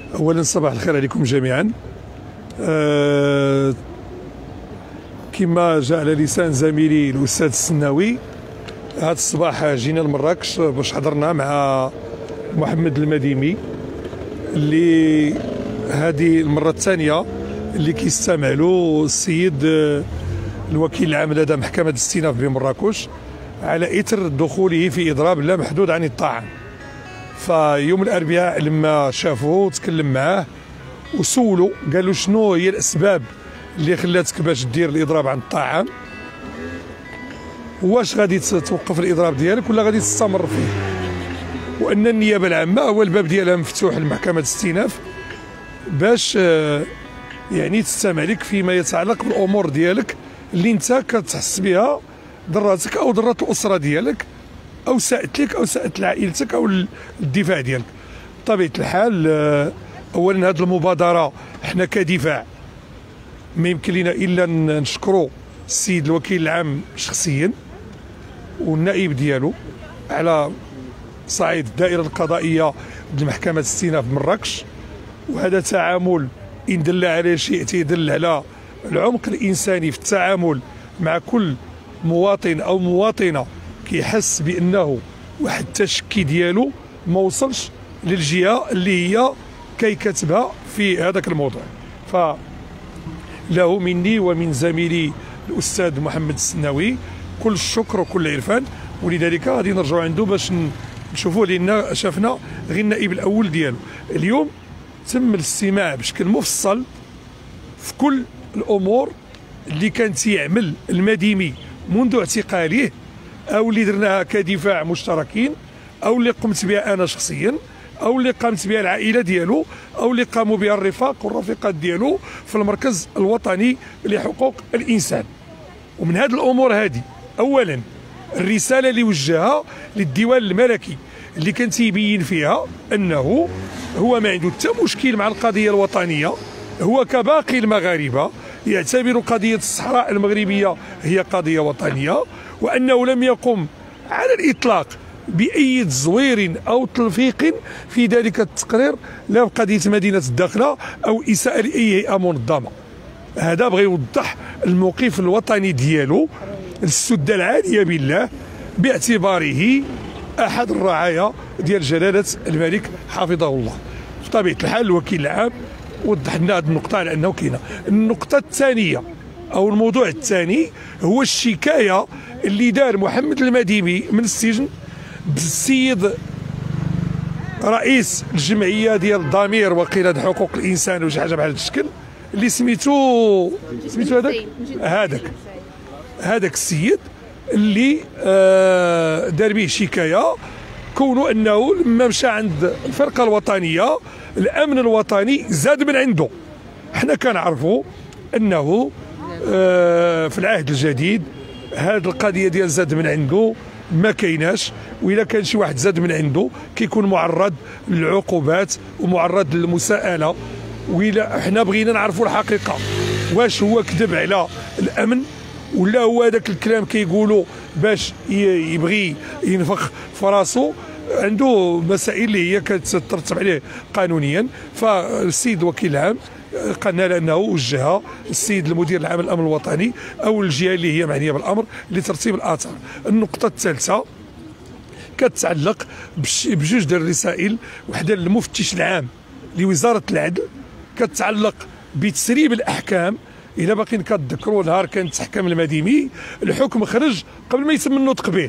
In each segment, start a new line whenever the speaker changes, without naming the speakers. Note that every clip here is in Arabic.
اولا صباح الخير عليكم جميعا. كما جاء على لسان زميلي الاستاذ السناوي، هذا الصباح جينا لمراكش باش حضرنا مع محمد المديمي اللي هذه المره الثانيه اللي كيستمع له السيد الوكيل العام لدى محكمه الاستئناف بمراكش على اثر دخوله في اضراب لا محدود عن الطعام. فيوم الاربعاء لما شافوه تكلم معاه وسولوا، قالوا شنو هي الاسباب اللي خلاتك باش دير الاضراب عن الطعام، واش غادي توقف الاضراب ديالك ولا غادي تستمر فيه، وان النيابه العامه هو الباب ديالها مفتوح لمحكمه الاستئناف باش يعني تستمع لك فيما يتعلق بالامور ديالك اللي انت كتحس بها ضراتك او ضرات الاسره ديالك او ساءت لك او ساءت لعائلتك او الدفاع ديالك. بطبيعه الحال اولا هذه المبادره حنا كدفاع ما يمكن لنا الا نشكروا السيد الوكيل العام شخصيا والنائب ديالو على صعيد الدائره القضائيه لمحكمه الاستئناف بمراكش. وهذا تعامل ان دل على شيء تيدل على العمق الانساني في التعامل مع كل مواطن او مواطنه كيحس بانه واحد التشكي ديالو ما وصلش للجهه اللي هي كيكتبها في هذاك الموضوع. فله مني ومن زميلي الاستاذ محمد السناوي كل الشكر وكل العرفان، ولذلك غادي نرجعوا عنده باش نشوفوا، لان شافنا غير النائب الاول ديالو. اليوم تم الاستماع بشكل مفصل في كل الامور اللي كان تيعمل المديمي منذ اعتقاله، او اللي درناها كدفاع مشتركين، او اللي قمت بها انا شخصيا، او اللي قامت بها العائله ديالو، او اللي قاموا بها الرفاق والرفيقات ديالو في المركز الوطني لحقوق الانسان. ومن هذه الامور هذه اولا الرساله اللي وجهها للديوان الملكي اللي كان تيبين فيها انه هو ما عنده حتى مشكل مع القضيه الوطنيه، هو كباقي المغاربه يعتبر قضيه الصحراء المغربيه هي قضيه وطنيه، وانه لم يقم على الاطلاق باي تزوير او تلفيق في ذلك التقرير لا بقضيه مدينه الداخله او اساءه لاي هيئه منظمه. هذا بغى يوضح الموقف الوطني ديالو السده العاليه بالله باعتباره احد الرعايا ديال جلاله الملك حفظه الله. بطبيعه الحال الوكيل العام وضح لنا هذه النقطه على انه كاينه. النقطه الثانيه او الموضوع الثاني هو الشكايه اللي دار محمد المديمي من السجن بالسيد رئيس الجمعيه ديال الضمير وقيل حقوق الانسان وشي حاجه بحال هذا الشكل اللي سميتو هذاك السيد اللي دار به شكايه كونه انه لما مشى عند الفرقه الوطنيه الامن الوطني زاد من عنده. حنا كنعرفوا انه في العهد الجديد هذه القضيه ديال زاد من عنده ما كايناش، واذا كان شي واحد زاد من عنده كيكون معرض للعقوبات ومعرض للمساءله. وإلا حنا بغينا نعرفوا الحقيقه، واش هو كذب على الامن ولا هو هذاك الكلام كيقولوا باش يبغي ينفخ في راسو، عنده مسائل اللي هي كتترتب عليه قانونيا. فالسيد وكيل العام قالنا لانه وجهها السيد المدير العام للامن الوطني او الجهه اللي هي معنيه بالامر لترتيب الاثار. النقطه الثالثه كتتعلق بجوج ديال الرسائل، وحده للمفتش العام لوزاره العدل كتتعلق بتسريب الاحكام. الا باقيين كتذكروا نهار كان تحكم المديمي الحكم خرج قبل ما يتم النطق به.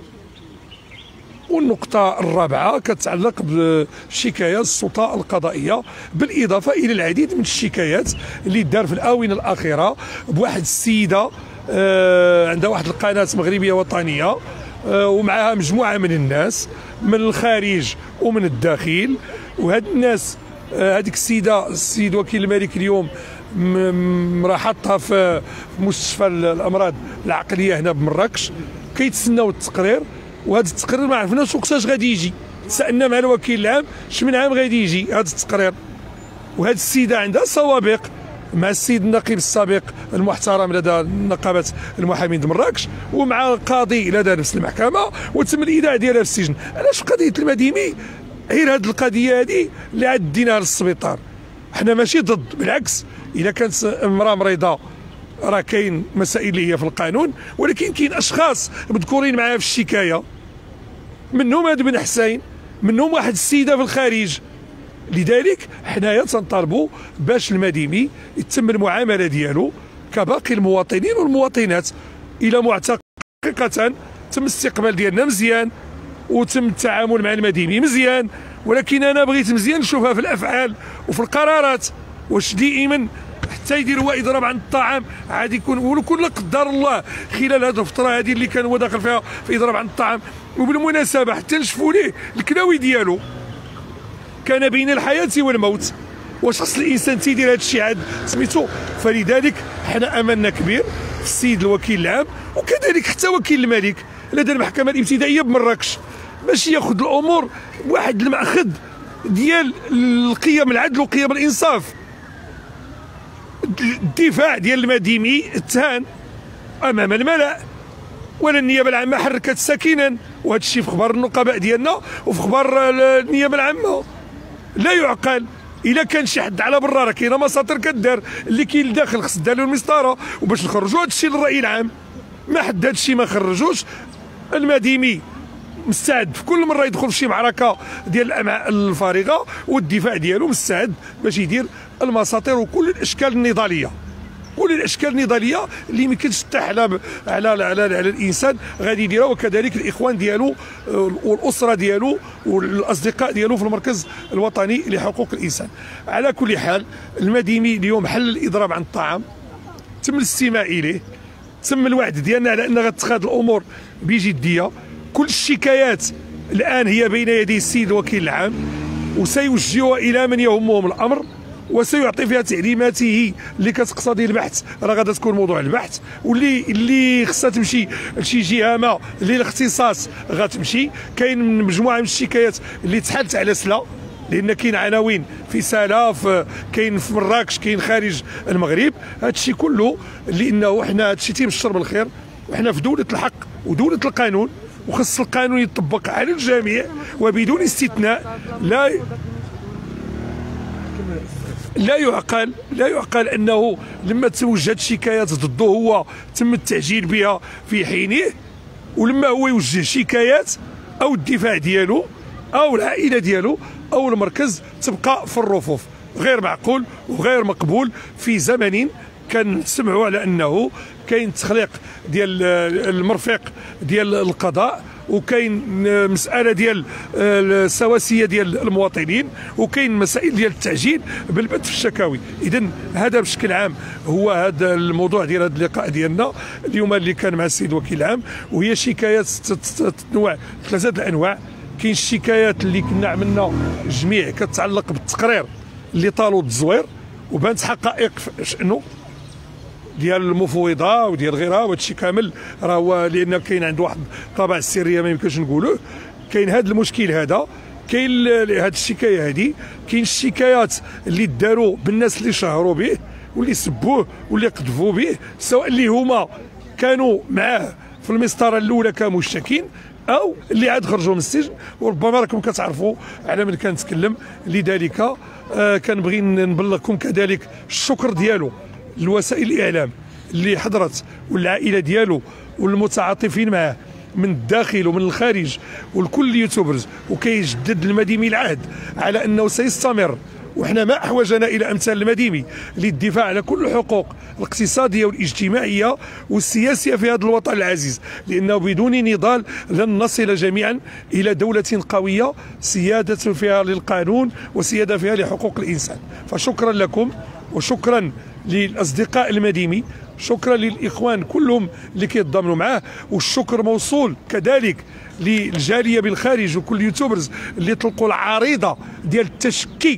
والنقطة الرابعة كتتعلق بشكاية السلطة القضائية، بالإضافة إلى العديد من الشكايات اللي دار في الآونة الأخيرة بواحد السيدة عندها واحد القناة مغربية وطنية ومعها مجموعة من الناس من الخارج ومن الداخل. وهاد الناس هذيك السيدة السيد وكيل الملك اليوم راه حطها في مستشفى الأمراض العقلية هنا بمراكش كيتسناو التقرير. وهذا التقرير ما عرفناش وقتاش غادي يجي، سالنا مع الوكيل العام شمن عام غادي يجي هذا التقرير. وهذه السيده عندها سوابق مع السيد النقيب السابق المحترم لدى نقابه المحامين د مراكش ومع القاضي لدى نفس المحكمه، وتم الايداع ديالها في السجن. علاش في قضيه المديمي غير هذه القضيه هذه اللي عاد ديناها للسبيطار. حنا ماشي ضد، بالعكس اذا كانت امراه مريضه راه كاين مسائل اللي هي في القانون، ولكن كاين اشخاص مذكورين معايا في الشكايه، منهم هذا بن حسين، منهم واحد السيده في الخارج. لذلك حنايا تنطالبوا باش المديمي يتم المعامله ديالو كباقي المواطنين والمواطنات. الى معتقد حقيقه تم الاستقبال ديالنا مزيان وتم التعامل مع المديمي مزيان، ولكن انا بغيت مزيان نشوفها في الافعال وفي القرارات. واش دائما حتى يدير هو اضراب عن الطعام عاد يكون، ولكن لا قدر الله خلال هذه الفتره هذه اللي كان هو داخل فيها في اضراب عن الطعام، وبالمناسبه حتى نشفوا ليه الكلاوي ديالو كان بين الحياه والموت. واش خص الانسان تيدير هذا الشيء عاد سميتو؟ فلذلك حنا املنا كبير في السيد الوكيل العام وكذلك حتى وكيل الملك لدى المحكمه الابتدائيه بمراكش باش ياخذ الامور بواحد المأخذ ديال القيم العدل وقيم الانصاف. الدفاع ديال المديمي اتهان امام الملأ، ولا النيابه العامه حركت ساكنا، وهذا الشيء في اخبار النقباء ديالنا وفي اخبار النيابه العامه. لا يعقل. الا كان شي حد على برا راه كاينه مساطر كدار، اللي كاين لداخل خص دار له المسطره وباش نخرجوا هذا الشيء للراي العام. ما حد هذا الشيء ما خرجوش. المديمي مستعد في كل مره يدخل في شي معركه ديال الامعاء الفارغه، والدفاع ديالو مستعد باش يدير المساطر وكل الاشكال النضاليه، كل الاشكال النضاليه اللي ما يمكنش تحلى على الانسان غادي يديرها، وكذلك الاخوان ديالو والاسره ديالو والاصدقاء ديالو في المركز الوطني لحقوق الانسان. على كل حال المديمي اليوم حل الاضراب عن الطعام، تم الاستماع اليه، تم الوعد ديالنا على ان غتخاذ الامور بجديه. كل الشكايات الان هي بين يدي السيد الوكيل العام، وسيوجهها الى من يهمهم الامر، وسيعطي فيها تعليماته اللي كتقتضي البحث. راه غادا تكون موضوع البحث، واللي خصها تمشي لشي جهه ما اللي الاختصاص غتمشي. كاين مجموعه من الشكايات اللي تحالت على سلا، لان كاين عناوين في سلا، كاين في مراكش، كاين خارج المغرب. هذا الشيء كله لانه حنا هذا الشيء تيبشر بالخير، وحنا في دوله الحق ودوله القانون، وخص القانون يطبق على الجميع وبدون استثناء. لا يعقل انه لما توجهت شكايات ضده هو تم التعجيل بها في حينه، ولما هو يوجه شكايات او الدفاع ديالو او العائله ديالو او المركز تبقى في الرفوف. غير معقول وغير مقبول في زمن كنسمعوا على انه كاين تخليق ديال المرفق ديال القضاء، وكاين مساله ديال السواسيه ديال المواطنين، وكاين مسائل ديال التعجيل بالبث في الشكاوي. اذا هذا بشكل عام هو هذا الموضوع ديال هذا اللقاء ديالنا اليوم اللي كان مع السيد الوكيل العام، وهي شكايات تتنوع ثلاثه الانواع. كاين الشكايات اللي كنا عملنا جميع كتتعلق بالتقرير اللي طالوا التزوير وبانت حقائق شأنه ديال المفوضه وديال غيرها، وهذا الشيء كامل راه هو لان كاين عنده واحد الطابع السريه ما يمكنش نقولوه. كاين هذا المشكل هذا، كاين هذه الشكايه هذه، كاين الشكايات اللي داروا بالناس اللي شهروا به واللي سبوه واللي قذفوا به، سواء اللي هما كانوا معاه في المسطره الاولى كمشتكين او اللي عاد خرجوا من السجن، وربما راكم كتعرفوا على من كنتكلم. لذلك كنبغي نبلغكم كذلك الشكر ديالو لوسائل الاعلام اللي حضرت والعائله ديالو والمتعاطفين معه من الداخل ومن الخارج، والكل اليوتيوبرز، وكيجدد المديمي العهد على انه سيستمر. وحنا ما احوجنا الى امثال المديمي للدفاع على كل الحقوق الاقتصاديه والاجتماعيه والسياسيه في هذا الوطن العزيز، لانه بدون نضال لن نصل جميعا الى دوله قويه سياده فيها للقانون وسياده فيها لحقوق الانسان. فشكرا لكم وشكرا للاصدقاء المديمي، شكرا للاخوان كلهم اللي كيتضامنوا معاه، والشكر موصول كذلك للجاليه بالخارج وكل اليوتيوبرز اللي طلقوا العريضه ديال التشكي.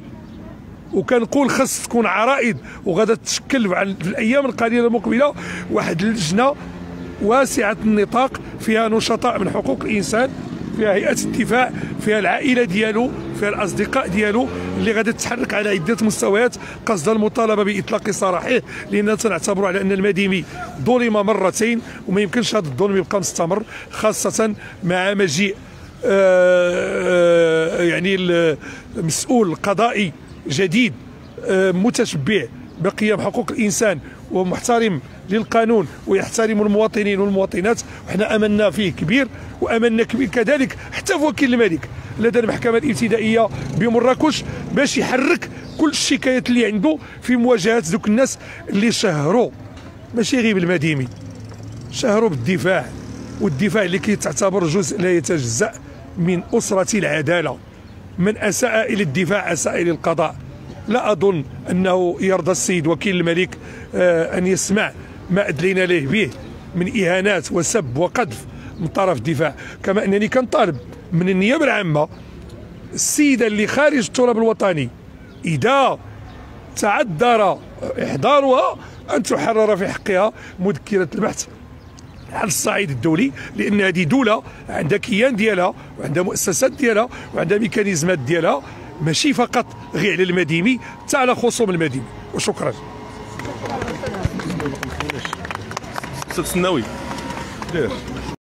وكنقول خاص تكون عرائض، وغادا تشكل في الايام القليله المقبله واحد اللجنه واسعه النطاق فيها نشطاء من حقوق الانسان، فيها هيئه الدفاع، فيها العائله ديالو، فيها الاصدقاء ديالو، اللي غادي تتحرك على عده مستويات قصد المطالبه باطلاق سراحه، لان تنعتبروا على ان المديمي ظلم مرتين وما يمكنش هذا الظلم يبقى مستمر، خاصه مع مجيء يعني المسؤول قضائي جديد متشبع بقيم حقوق الانسان ومحترم للقانون ويحترم المواطنين والمواطنات، وحنا املنا فيه كبير واملنا كبير كذلك حتى في وكيل الملك لدى المحكمه الابتدائيه بمراكش باش يحرك كل الشكايات اللي عنده في مواجهه ذوك الناس اللي شهروا ماشي غير بالمديمي، شهروا بالدفاع، والدفاع اللي كيتعتبر جزء لا يتجزأ من أسرة العدالة. من أساء إلى الدفاع أساء إلى القضاء. لا أظن أنه يرضى السيد وكيل الملك أن يسمع ما أدلينا له به من إهانات وسب وقذف من طرف الدفاع. كما أنني كنطالب من النيابة العامة السيدة اللي خارج التراب الوطني إذا تعذر إحضارها أن تحرر في حقها مذكرة البحث على الصعيد الدولي، لأن هذه دولة عندها كيان ديالها وعندها مؤسسات ديالها وعندها ميكانيزمات ديالها، ماشي فقط غير على المديمي، حتى على خصوم المديمي. وشكرا.
استاذ السناوي